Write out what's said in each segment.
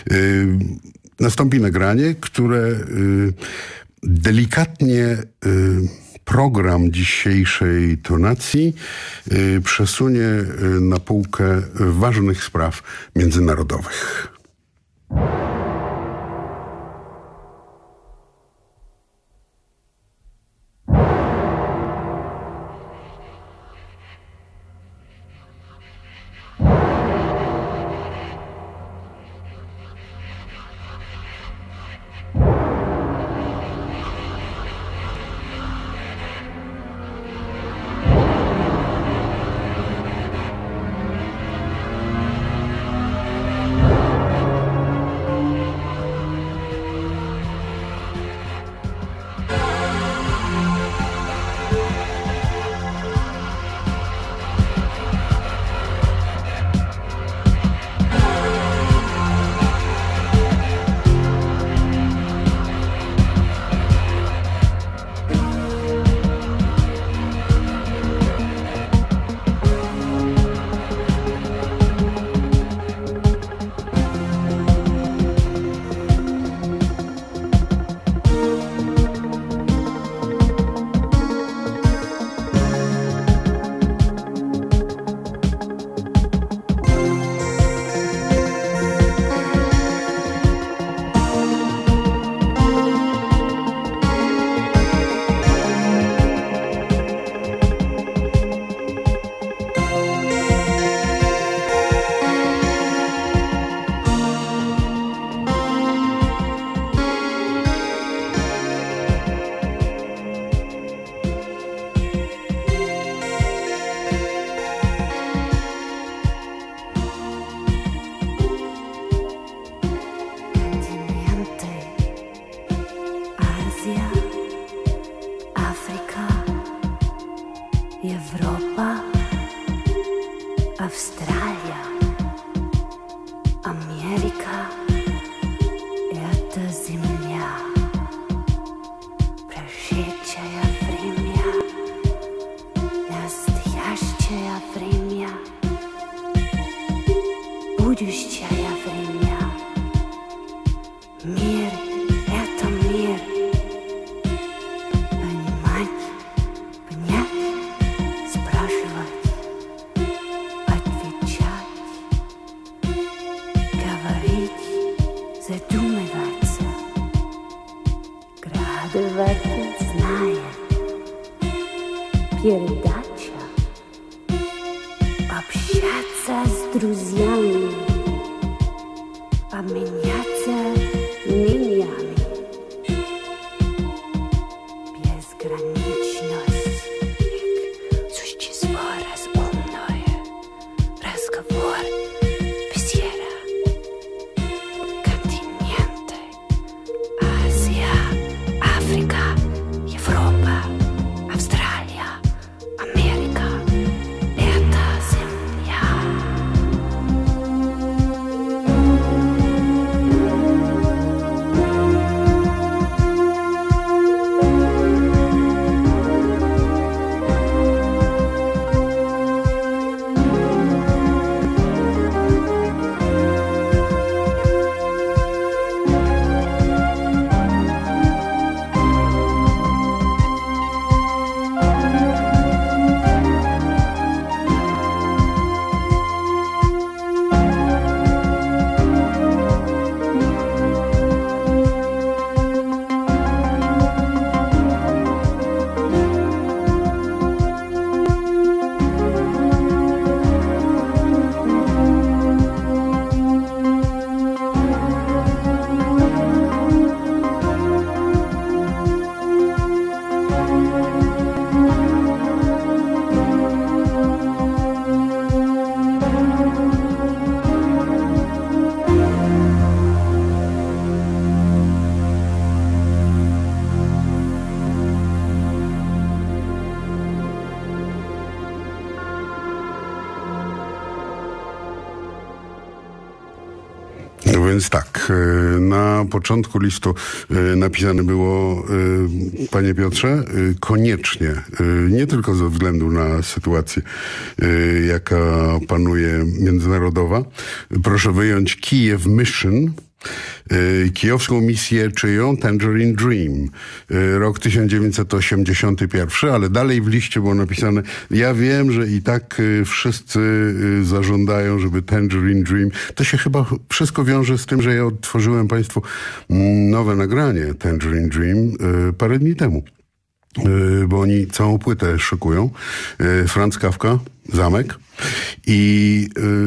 Nastąpi nagranie, które delikatnie program dzisiejszej tonacji przesunie na półkę ważnych spraw międzynarodowych. Europa, Австралия, Америка — это земля, прошедшее время, настоящее время, будущее время. Мир — это мир. Понимать, понять, спрашивать, отвечать, говорить, задумываться, градовать, зная, передача, общаться с друзьями, обменяться мнениями. Безграничность, существо разумное, разговор, беседа. Континенты: Азия, Африка, Европа, Австралия, Америка — это земля. Więc tak, na początku listu napisane było, panie Piotrze, koniecznie, nie tylko ze względu na sytuację, jaka panuje międzynarodowa, proszę wyjąć Kiev Mission Kijowską misję czyją? Tangerine Dream. Rok 1981, ale dalej w liście było napisane, ja wiem, że i tak wszyscy zażądają, żeby Tangerine Dream. To się chyba wszystko wiąże z tym, że ja odtworzyłem Państwu nowe nagranie Tangerine Dream parę dni temu. Bo oni całą płytę szykują. Franz Kafka, Zamek. I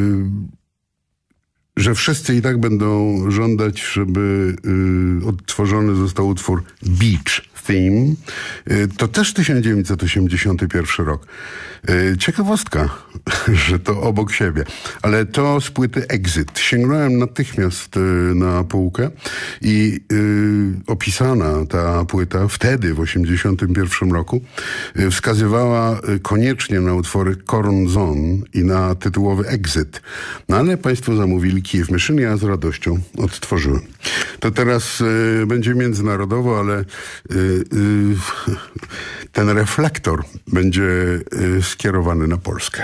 że wszyscy i tak będą żądać, żeby odtworzony został utwór Beach Theme. To też 1981 rok. Ciekawostka, że to obok siebie. Ale to z płyty Exit. Sięgnąłem natychmiast na półkę i opisana ta płyta wtedy, w 1981 roku, wskazywała koniecznie na utwory Corn Zone i na tytułowy Exit. No ale Państwo zamówili Kiev Machine, ja z radością odtworzyłem. To teraz będzie międzynarodowo, ale ten reflektor będzie skierowany na Polskę.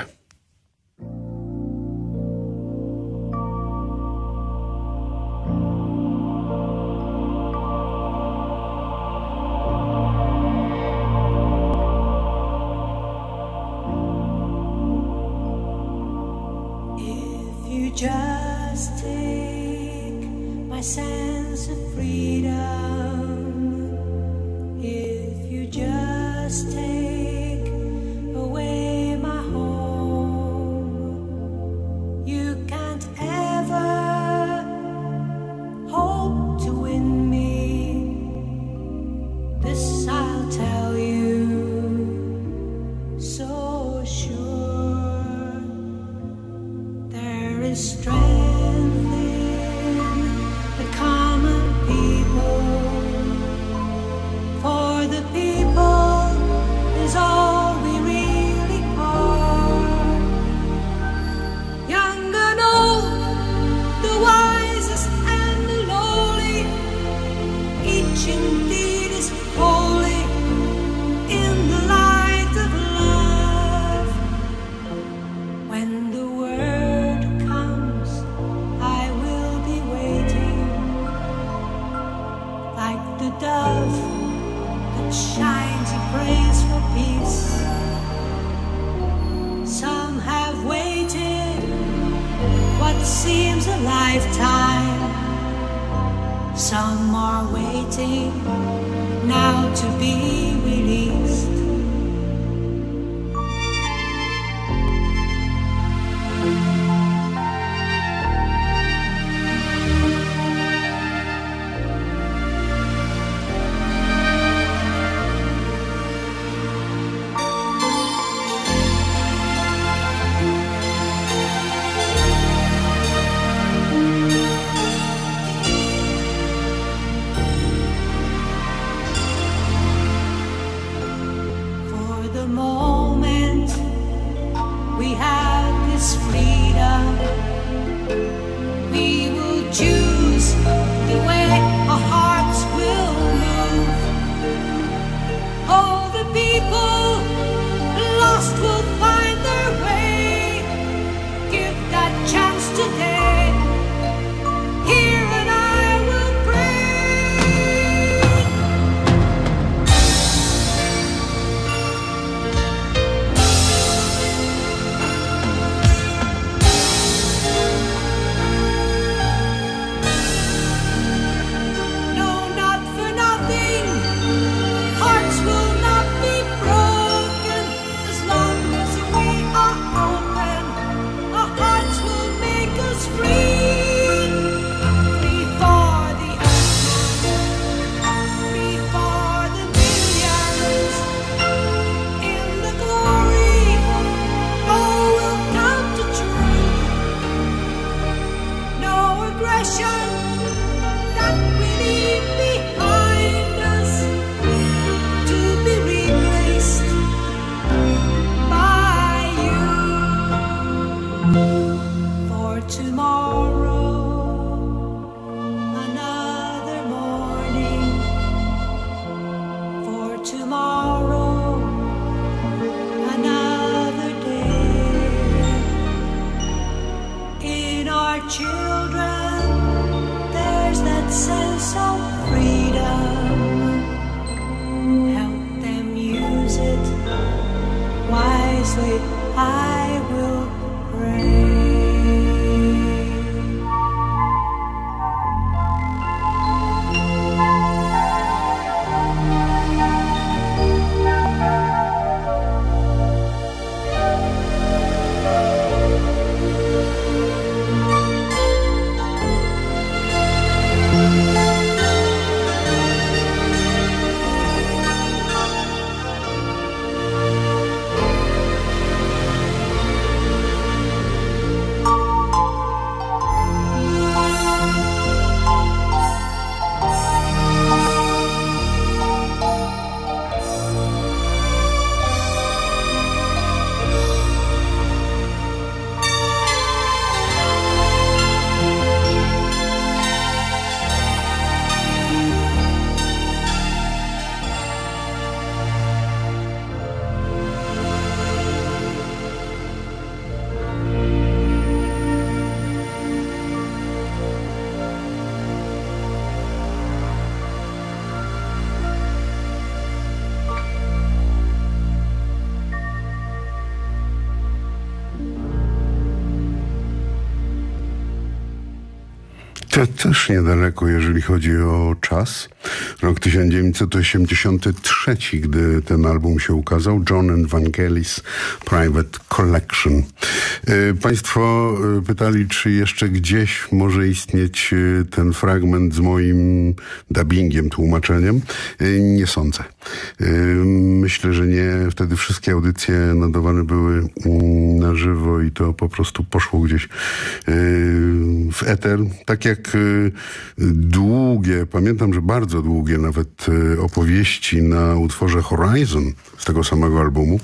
If you just take my sense of freedom, if you just take away my home, you can't ever hope to win me. This I'll tell you so sure. There is strength in the common people. For the people is all we really are. Young and old, the wisest and the lowly, each indeed is holy in the light of love. When the word comes, I will be waiting, like the dove that shines and prays for peace. Some have waited what seems a lifetime. Some are waiting now to be released. For the moment we have this freedom, we will choose the way our hearts will move. All the people lost will find their way. Give that chance today. Here and I will pray. No, not for nothing. Hearts will not be broken as long as we are open. Our hearts will make us free. Free for the earth, free for the millions. In the glory, all will come to truth. No aggression that we leave behind us to be replaced by you. For tomorrow, another morning. For tomorrow, another day. In our children, To też niedaleko, jeżeli chodzi o czas. Rok 1983, gdy ten album się ukazał. John Evangelis Private Collection. Państwo pytali, czy jeszcze gdzieś może istnieć ten fragment z moim dubbingiem, tłumaczeniem. Nie sądzę. Myślę, że nie. Wtedy wszystkie audycje nadawane były na żywo i to po prostu poszło gdzieś w eter. Tak jak długie, pamiętam, że bardzo długie nawet opowieści na utworze Horizon z tego samego albumu.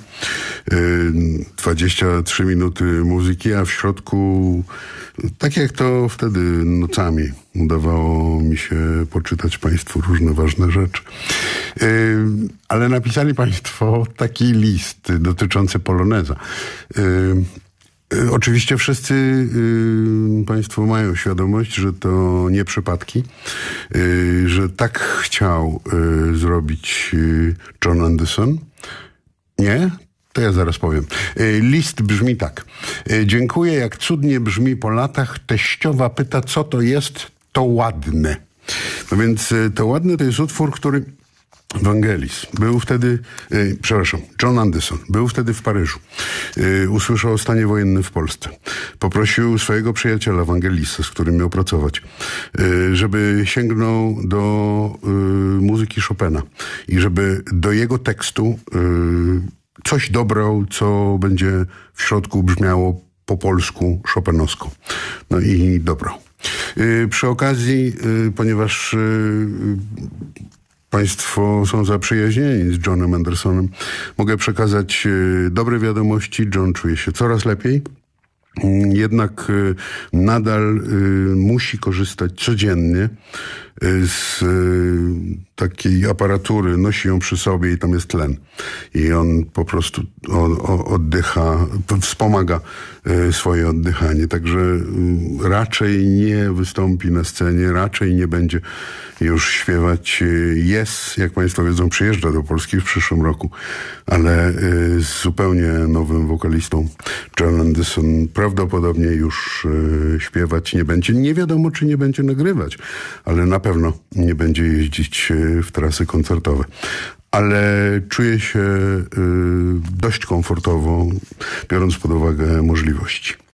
23 minuty muzyki, a w środku, tak jak to wtedy nocami udawało mi się poczytać Państwu różne ważne rzeczy. Ale napisali Państwo taki list dotyczący Poloneza. Oczywiście wszyscy Państwo mają świadomość, że to nie przypadki, że tak chciał zrobić John Anderson. Nie? To ja zaraz powiem. List brzmi tak. Dziękuję, jak cudnie brzmi po latach. Teściowa pyta, co to jest, to ładne. No więc to ładne to jest utwór, który Vangelis był wtedy, John Anderson był wtedy w Paryżu. Usłyszał o stanie wojennym w Polsce. Poprosił swojego przyjaciela Vangelisa, z którym miał pracować, żeby sięgnął do muzyki Chopina i żeby do jego tekstu coś dobrał, co będzie w środku brzmiało po polsku chopinowsko. No i dobrał. Przy okazji, ponieważ Państwo są zaprzyjaźnieni z Johnem Andersonem, mogę przekazać dobre wiadomości. John czuje się coraz lepiej. Jednak nadal musi korzystać codziennie z takiej aparatury, nosi ją przy sobie i tam jest tlen. I on po prostu oddycha, wspomaga swoje oddychanie. Także raczej nie wystąpi na scenie, raczej nie będzie już śpiewać. Jest, jak Państwo wiedzą, przyjeżdża do Polski w przyszłym roku, ale z zupełnie nowym wokalistą. John Anderson prawdopodobnie już śpiewać nie będzie. Nie wiadomo, czy nie będzie nagrywać, ale na pewno nie będzie jeździć w trasy koncertowe. Ale czuję się dość komfortowo, biorąc pod uwagę możliwości.